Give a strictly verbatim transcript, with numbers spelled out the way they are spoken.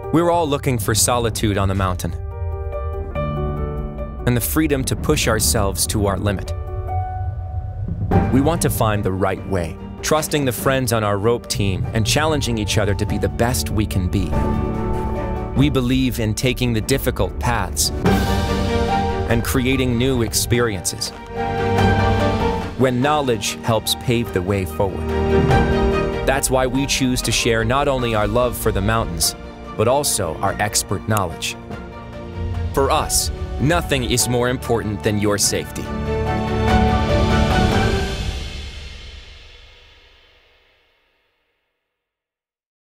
We're all looking for solitude on the mountain and the freedom to push ourselves to our limit. We want to find the right way, trusting the friends on our rope team and challenging each other to be the best we can be. We believe in taking the difficult paths and creating new experiences when knowledge helps pave the way forward. That's why we choose to share not only our love for the mountains, but also our expert knowledge. For us, nothing is more important than your safety.